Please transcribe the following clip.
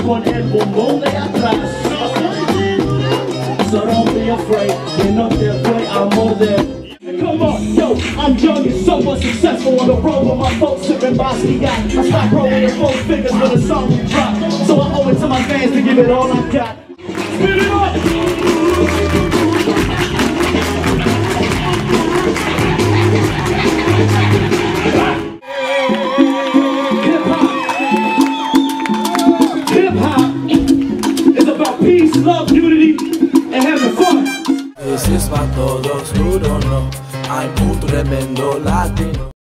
con el bombón de atrás. So don't be afraid, que no te voy a morder. Come on, yo, I'm young and somewhat successful on the road with my folks sipping Basquiat. I stopped growing in 4 figures when the song dropped, so I owe it to my fans to give it all I got. Spin it up! Hip-hop is about peace, love, unity, and having fun. Es pa' todos duro, no hay un tremendo latino.